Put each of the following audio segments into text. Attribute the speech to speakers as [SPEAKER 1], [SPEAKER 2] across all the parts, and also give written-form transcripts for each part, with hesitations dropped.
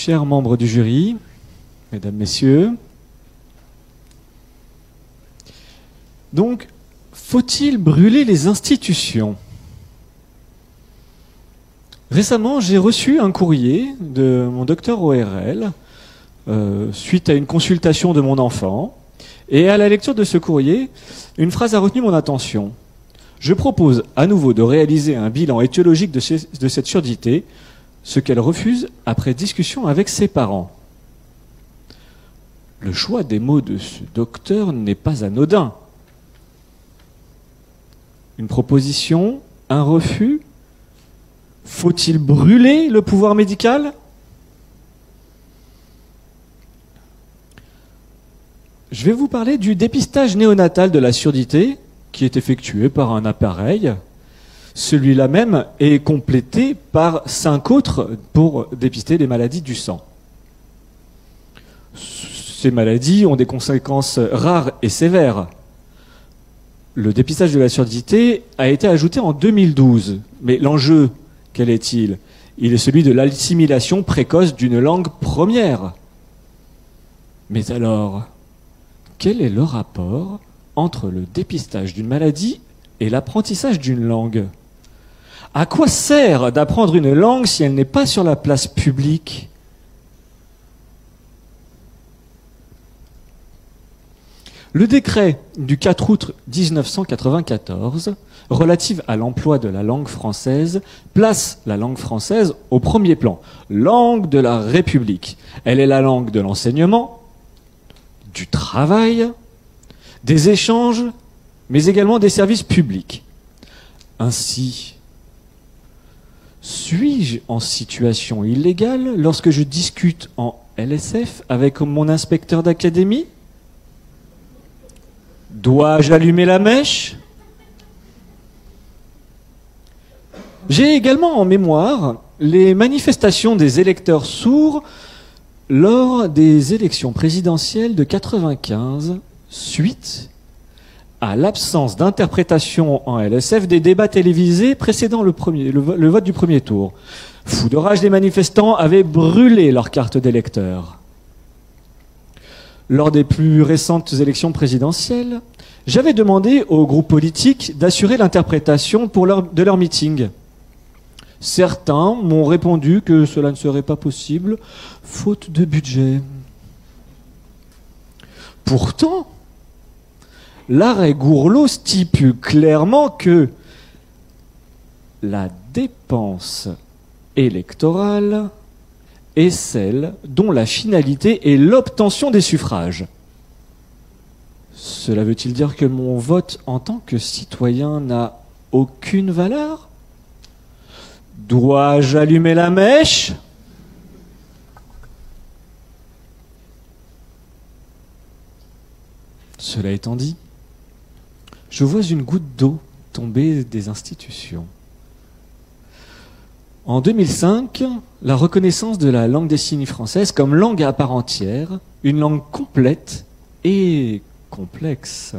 [SPEAKER 1] Chers membres du jury, mesdames, messieurs, donc, faut-il brûler les institutions ? Récemment, j'ai reçu un courrier de mon docteur ORL suite à une consultation de mon enfant. Et à la lecture de ce courrier, une phrase a retenu mon attention. Je propose à nouveau de réaliser un bilan étiologique de cette surdité, ce qu'elle refuse après discussion avec ses parents. Le choix des mots de ce docteur n'est pas anodin. Une proposition, un refus. Faut-il brûler le pouvoir médical ? Je vais vous parler du dépistage néonatal de la surdité qui est effectué par un appareil. Celui-là même est complété par 5 autres pour dépister les maladies du sang. Ces maladies ont des conséquences rares et sévères. Le dépistage de la surdité a été ajouté en 2012. Mais l'enjeu, quel est-il ? Il est celui de l'assimilation précoce d'une langue première. Mais alors, quel est le rapport entre le dépistage d'une maladie et l'apprentissage d'une langue ? À quoi sert d'apprendre une langue si elle n'est pas sur la place publique ? Le décret du 4 août 1994, relatif à l'emploi de la langue française, place la langue française au premier plan. Langue de la République. Elle est la langue de l'enseignement, du travail, des échanges, mais également des services publics. Ainsi, suis-je en situation illégale lorsque je discute en LSF avec mon inspecteur d'académie ? Dois-je allumer la mèche ? J'ai également en mémoire les manifestations des électeurs sourds lors des élections présidentielles de 1995, suite à l'absence d'interprétation en LSF des débats télévisés précédant le vote du premier tour. Fous de rage, les manifestants avaient brûlé leur carte d'électeur. Lors des plus récentes élections présidentielles, j'avais demandé aux groupes politiques d'assurer l'interprétation de leur meeting. Certains m'ont répondu que cela ne serait pas possible, faute de budget. Pourtant, l'arrêt Gourlot stipule clairement que la dépense électorale est celle dont la finalité est l'obtention des suffrages. Cela veut-il dire que mon vote en tant que citoyen n'a aucune valeur ? Dois-je allumer la mèche ? Cela étant dit, je vois une goutte d'eau tomber des institutions. En 2005, la reconnaissance de la langue des signes française comme langue à part entière, une langue complète et complexe.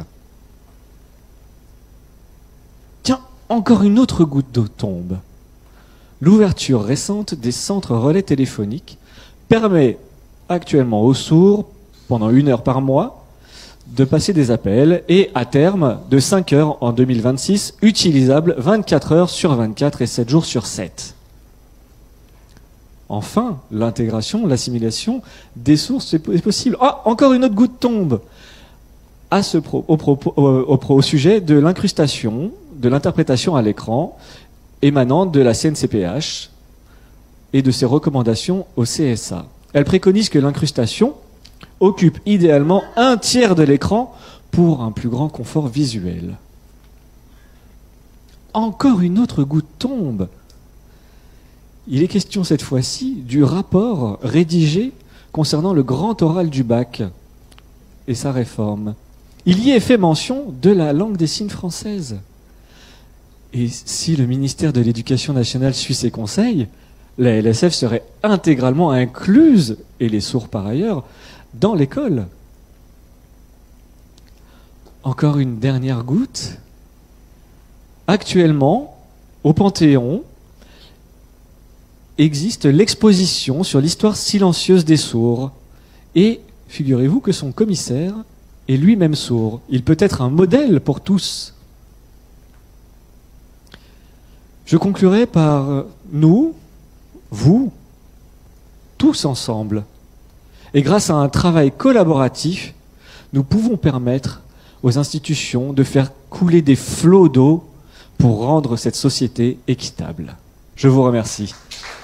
[SPEAKER 1] Tiens, encore une autre goutte d'eau tombe. L'ouverture récente des centres relais téléphoniques permet actuellement aux sourds, pendant 1 heure par mois, de passer des appels et, à terme, de 5 heures en 2026, utilisables 24 heures sur 24 et 7 jours sur 7. Enfin, l'intégration, l'assimilation des sources est possible. Ah, encore une autre goutte tombe au sujet de l'incrustation, de l'interprétation à l'écran émanant de la CNCPH et de ses recommandations au CSA. Elle préconise que l'incrustation occupe idéalement 1/3 de l'écran pour un plus grand confort visuel. Encore une autre goutte tombe. Il est question cette fois-ci du rapport rédigé concernant le grand oral du bac et sa réforme. Il y est fait mention de la langue des signes française. Et si le ministère de l'Éducation nationale suit ses conseils, la LSF serait intégralement incluse, et les sourds par ailleurs, dans l'école. Encore une dernière goutte. Actuellement, au Panthéon, existe l'exposition sur l'histoire silencieuse des sourds. Et figurez-vous que son commissaire est lui-même sourd. Il peut être un modèle pour tous. Je conclurai par nous, vous, tous ensemble. Et grâce à un travail collaboratif, nous pouvons permettre aux institutions de faire couler des flots d'eau pour rendre cette société équitable. Je vous remercie.